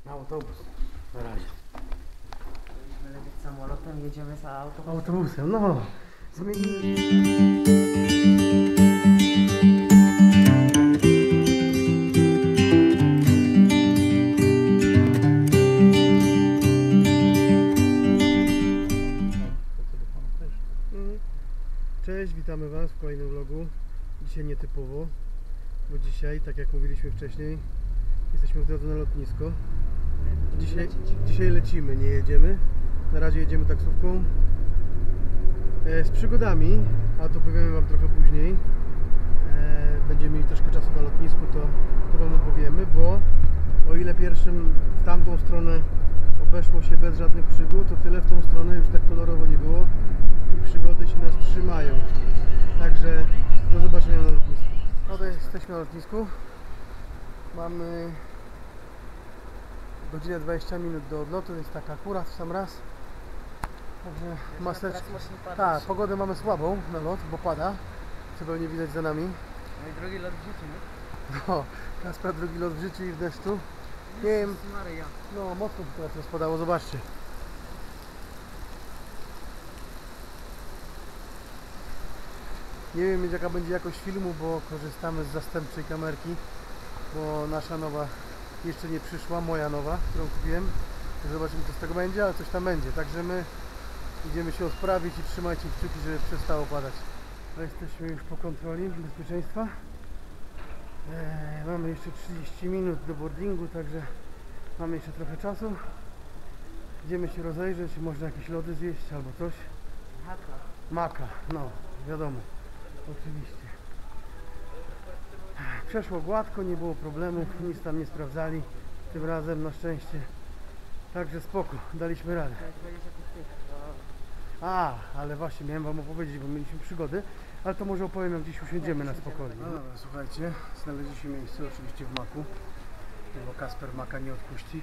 Na autobus na razie. Powinniśmy lecieć samolotem, jedziemy za autobusem. Autobusem, no. Zmienili. Cześć, witamy Was w kolejnym vlogu. Dzisiaj nietypowo, bo dzisiaj, tak jak mówiliśmy wcześniej, jesteśmy w drodze na lotnisko. Dzisiaj lecimy, nie jedziemy. Na razie jedziemy taksówką z przygodami, a to powiemy Wam trochę później. Będziemy mieli troszkę czasu na lotnisku, to Wam opowiemy, bo o ile pierwszym w tamtą stronę obeszło się bez żadnych przygód, to tyle w tą stronę już tak kolorowo nie było i przygody się nas trzymają. Także do zobaczenia na lotnisku. No to jesteśmy na lotnisku. Mamy godzinę 20 minut do odlotu, jest tak akurat w sam raz. Także maseczka. Tak, pogodę mamy słabą na lot, bo pada, co pewnie widać za nami. No i drugi lot w życiu, nie? No, Kaspra drugi lot w życiu i w deszczu. Nie wiem, Maryja. no mocno się teraz rozpadało, zobaczcie. Nie wiem jaka będzie jakość filmu, bo korzystamy z zastępczej kamerki, bo nasza nowa jeszcze nie przyszła, moja nowa, którą kupiłem. Zobaczymy co z tego będzie, ale coś tam będzie. Także my idziemy się odprawić i trzymajcie kciuki, żeby przestało padać. No, jesteśmy już po kontroli bezpieczeństwa. Mamy jeszcze 30 minut do boardingu, także mamy jeszcze trochę czasu. Idziemy się rozejrzeć, można jakieś lody zjeść albo coś. Maka, no wiadomo, oczywiście. Przeszło gładko, nie było problemów, nic tam nie sprawdzali tym razem na szczęście. Także spoko, daliśmy radę. Ale właśnie miałem Wam opowiedzieć, bo mieliśmy przygody, ale to może opowiem jak gdzieś usiądziemy na spokojnie. No dobra, słuchajcie, znaleźliśmy miejsce oczywiście w Maku, bo Kasper Maka nie odpuści.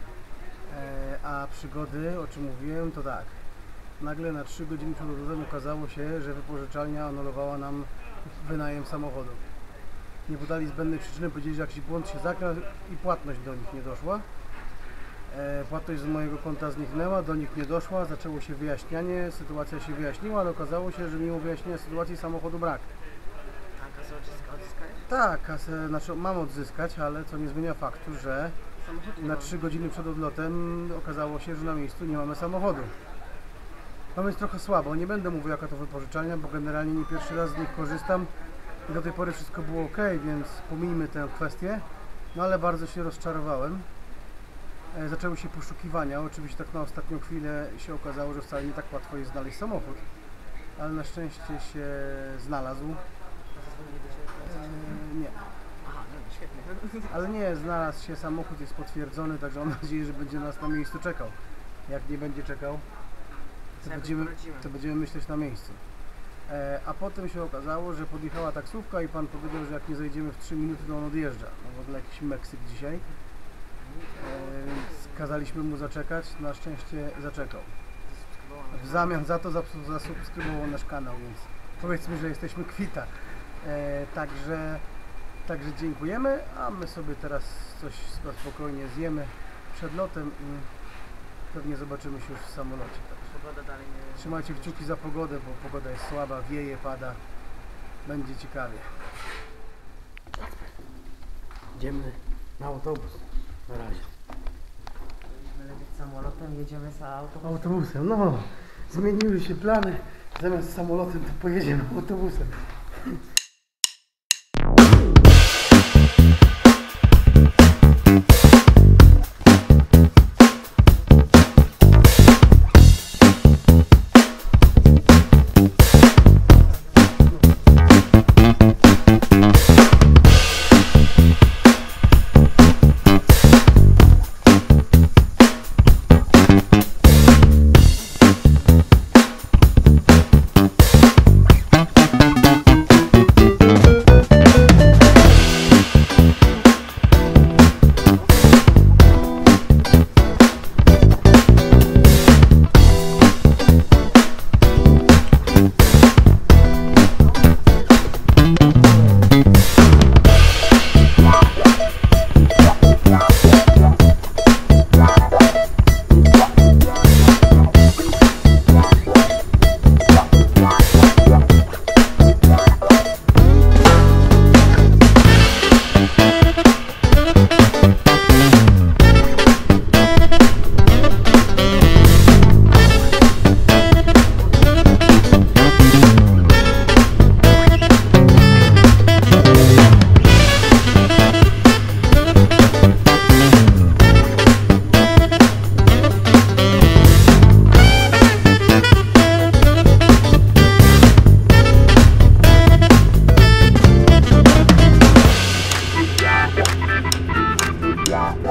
A przygody, o czym mówiłem, to tak. Nagle na 3 godziny przed odlotem okazało się, że wypożyczalnia anulowała nam wynajem samochodu. Nie podali zbędnej przyczyny, powiedzieli, że jakiś błąd się zakradł i płatność do nich nie doszła. Płatność z mojego konta zniknęła, do nich nie doszła, zaczęło się wyjaśnianie, sytuacja się wyjaśniła, ale okazało się, że mimo wyjaśnienia sytuacji samochodu brak. A kasę odzyskać? Tak, kasę znaczy mam odzyskać, ale co nie zmienia faktu, że na 3 godziny przed odlotem okazało się, że na miejscu nie mamy samochodu. No więc trochę słabo, nie będę mówił jaka to wypożyczalnia, bo generalnie nie pierwszy raz z nich korzystam i do tej pory wszystko było ok, więc pomijmy tę kwestię, no ale bardzo się rozczarowałem. Zaczęły się poszukiwania, oczywiście tak na ostatnią chwilę się okazało, że wcale nie tak łatwo jest znaleźć samochód, ale na szczęście się znalazł. Nie. Aha, no świetnie. Ale nie, znalazł się samochód, jest potwierdzony, także mam nadzieję, że będzie nas na miejscu czekał. Jak nie będzie czekał, to będziemy myśleć na miejscu. A potem się okazało, że podjechała taksówka i pan powiedział, że jak nie zajdziemy w 3 minuty, to on odjeżdża. No w ogóle jakiś Meksyk dzisiaj. Więc kazaliśmy mu zaczekać, na szczęście zaczekał. W zamian za to zasubskrybował nasz kanał, więc powiedzmy, że jesteśmy kwita. Także dziękujemy, a my sobie teraz coś spokojnie zjemy przed lotem i pewnie zobaczymy się już w samolocie. Pogoda dalej nie... Trzymajcie kciuki za pogodę, bo pogoda jest słaba, wieje, pada. Będzie ciekawie. Idziemy na autobus na razie. Powinniśmy lecieć samolotem, jedziemy za autobusem. Autobusem, no. Zmieniły się plany. Zamiast samolotem to pojedziemy autobusem.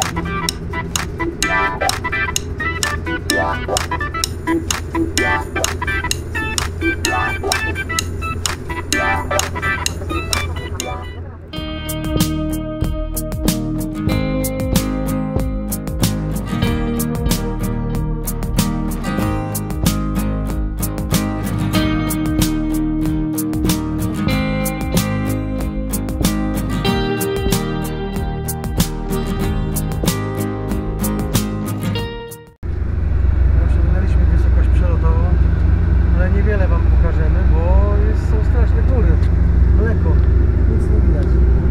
Niewiele wam pokażemy, bo są straszne góry. Daleko, nic nie widać.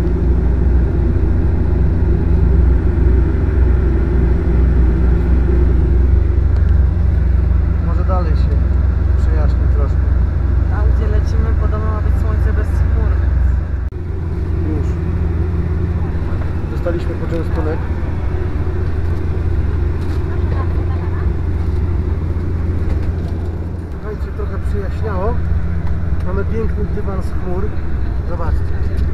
Może dalej się przejaśni troszkę. Tam gdzie lecimy podobno ma być słońce bez chmur. Już. Dostaliśmy poczęstunek. Słuchajcie, trochę przyjaśniało. Mamy piękny dywan z chmur. Zobaczcie.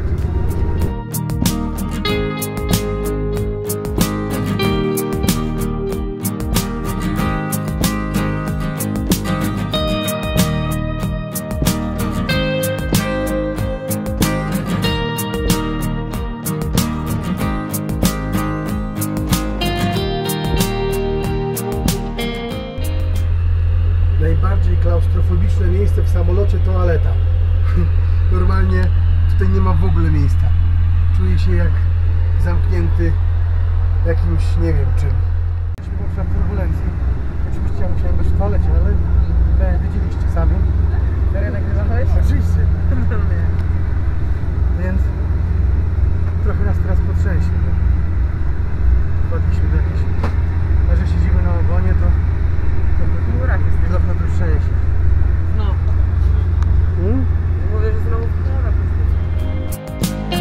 Najbardziej klaustrofobiczne miejsce w samolocie toaleta. Normalnie tutaj nie ma w ogóle miejsca. Czuję się jak zamknięty jakimś nie wiem czym. Jesteśmy w obszar turbulencji. Oczywiście ja musiałem być w toalecie, ale widzieliście sami. Serio nagrywałeś? Oczywiście. Więc trochę nas teraz potrzęsie. Wpadliśmy do jakiejś... A że siedzimy na ogonie, to W górach jesteśmy. trochę tu trzęsie. No. Mówię, że znowu w górach jesteśmy.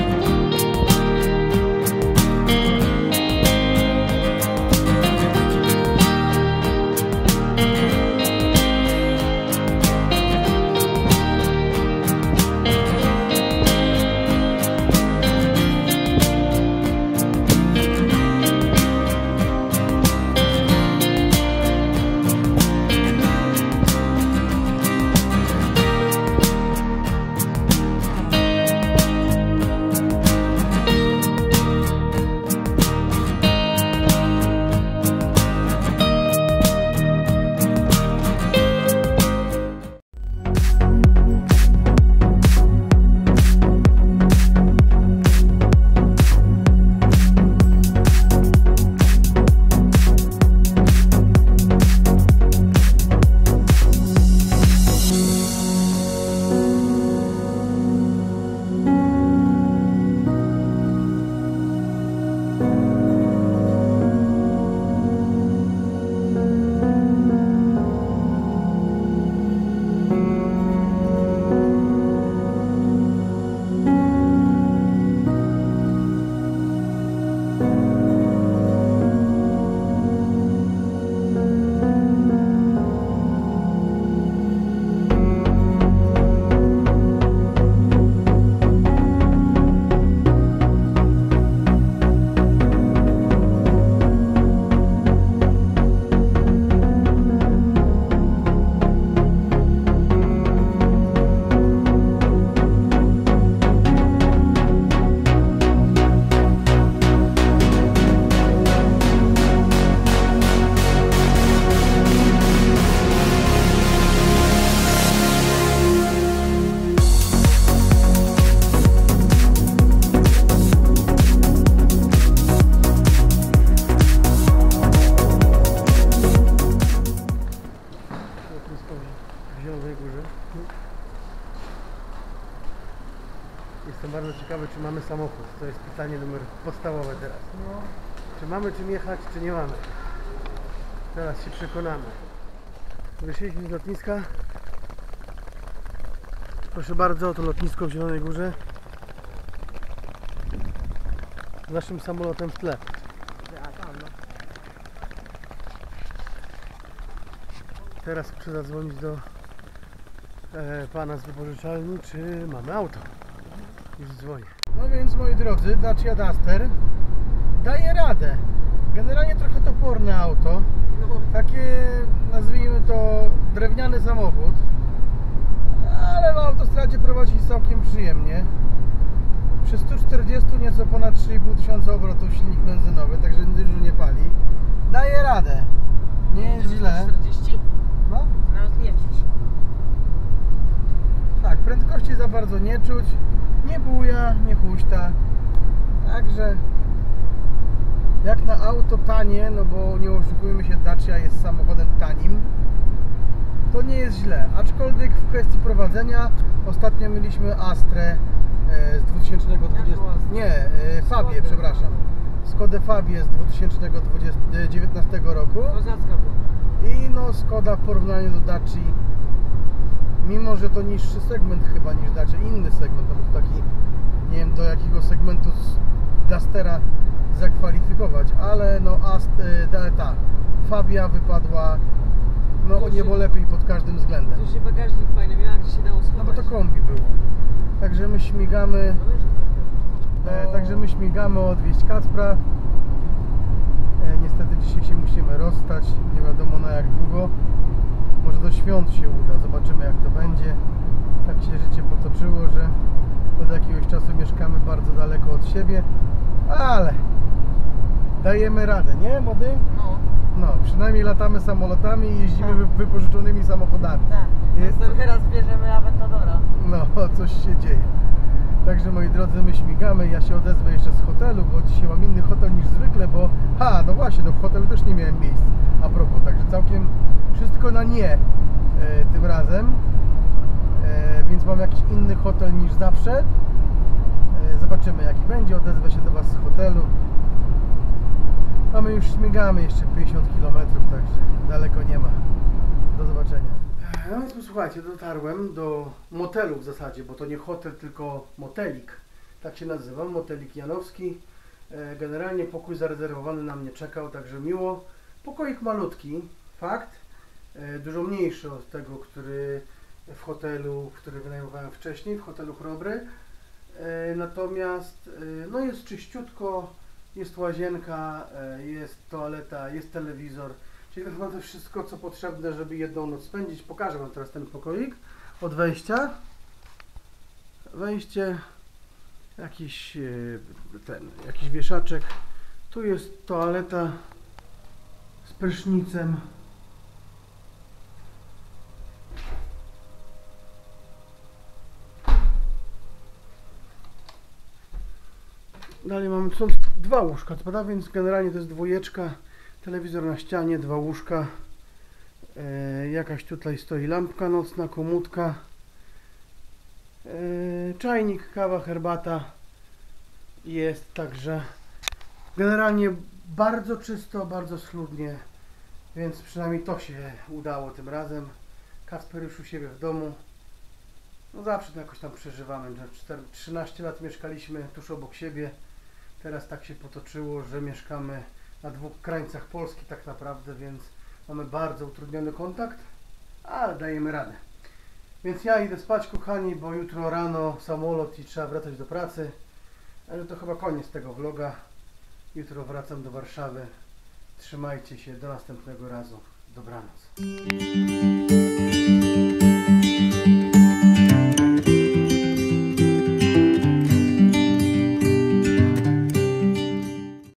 Jestem bardzo ciekawy, czy mamy samochód. To jest pytanie numer podstawowe teraz. No. Czy mamy czym jechać, czy nie mamy? Teraz się przekonamy. Wyszliśmy z lotniska. Proszę bardzo, to lotnisko w Zielonej Górze. Z naszym samolotem w tle. Teraz muszę zadzwonić do pana z wypożyczalni, czy mamy auto. Już dzwonię. No więc moi drodzy, Dacia Duster daje radę. potworne auto. No, Takie, nazwijmy to, drewniany samochód. Ale na autostradzie prowadzi całkiem przyjemnie. Przy 140 nieco ponad 3,5 tysiąca obrotów silnik benzynowy, także dużo nie pali. Daje radę. Nie jest źle. 40? No, Nawet nie czuć. tak, prędkości za bardzo nie czuć. Nie buja, nie huśta. Także jak na auto tanie, no bo nie oszukujmy się, Dacia jest samochodem tanim, to nie jest źle. Aczkolwiek w kwestii prowadzenia ostatnio mieliśmy Astrę z 2020. Nie, Fabię, przepraszam. Skodę Fabię z 2019 roku. Kozacka była. I no Skoda w porównaniu do Daci, mimo że to niższy segment chyba niż Dacia, inny segment, no bo taki, nie wiem do jakiego segmentu z Dustera zakwalifikować, ale no ta Fabia wypadła no o niebo lepiej pod każdym względem. Duży bagażnik fajny miała, gdzie się dało schować. No bo to kombi było. Także my śmigamy, odwieźć Kacpra. Niestety dzisiaj się musimy rozstać, nie wiadomo na jak długo. Może do świąt się uda, zobaczymy jak to będzie. Tak się życie potoczyło, że od jakiegoś czasu mieszkamy bardzo daleko od siebie, ale dajemy radę, nie młody? No, No, przynajmniej latamy samolotami i jeździmy wypożyczonymi samochodami. tak. Jest- Teraz bierzemy Aventadora. No, coś się dzieje. Także moi drodzy, my śmigamy, ja się odezwę jeszcze z hotelu, bo dzisiaj mam inny hotel niż zwykle, bo no właśnie, no w hotelu też nie miałem miejsc a propos, także całkiem wszystko na nie tym razem, więc mam jakiś inny hotel niż zawsze. Zobaczymy jaki będzie, odezwę się do Was z hotelu. A my już śmigamy jeszcze 50 km, także daleko nie ma. Do zobaczenia. No więc słuchajcie, dotarłem do motelu w zasadzie, bo to nie hotel, tylko motelik. Tak się nazywa, motelik Janowski. Generalnie pokój zarezerwowany na mnie czekał, także miło. Pokoik malutki, fakt. Dużo mniejszy od tego, który w hotelu, który wynajmowałem wcześniej, w hotelu Chrobry. Natomiast no jest czyściutko, jest łazienka, jest toaleta, jest telewizor. Czyli tak naprawdę wszystko, co potrzebne, żeby jedną noc spędzić. Pokażę Wam teraz ten pokoik od wejścia. Wejście, jakiś wieszaczek. Tu jest toaleta z prysznicem. Dalej mamy, są dwa łóżka, prawda? Więc generalnie to jest dwójeczka. Telewizor na ścianie, dwa łóżka, jakaś tutaj stoi lampka nocna, komódka, czajnik, kawa, herbata jest, także generalnie bardzo czysto, bardzo schludnie, więc przynajmniej to się udało tym razem. Kacper już u siebie w domu, no zawsze to jakoś tam przeżywamy, 13 lat mieszkaliśmy tuż obok siebie, teraz tak się potoczyło, że mieszkamy na dwóch krańcach Polski tak naprawdę, więc mamy bardzo utrudniony kontakt, ale dajemy radę. Więc ja idę spać, kochani, bo jutro rano samolot i trzeba wracać do pracy. Ale to chyba koniec tego vloga. Jutro wracam do Warszawy. Trzymajcie się, do następnego razu. Dobranoc.